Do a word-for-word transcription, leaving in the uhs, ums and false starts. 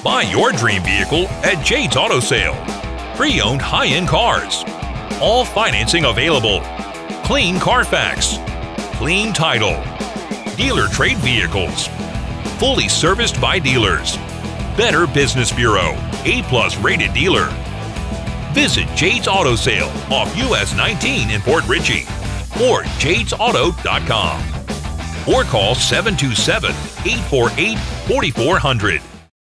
Buy your dream vehicle at Jade's Auto Sale. Pre-owned high-end cars. All financing available. Clean Carfax. Clean title. Dealer trade vehicles. Fully serviced by dealers. Better Business Bureau. A plus rated dealer. Visit Jade's Auto Sale off U S nineteen in Port Richey or jades auto dot com or call seven two seven, eight four eight, four four zero zero.